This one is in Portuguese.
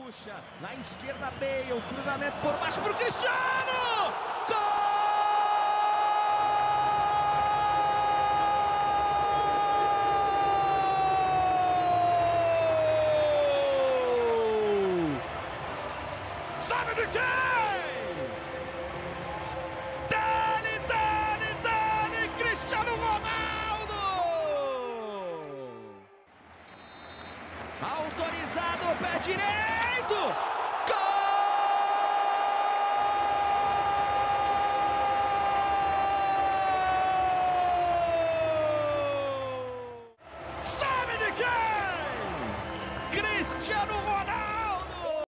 Puxa, na esquerda, Bale, o cruzamento por baixo para o Cristiano! Gol! Sabe de quem? Dale, Cristiano Ronaldo! Autorizado, pé direito!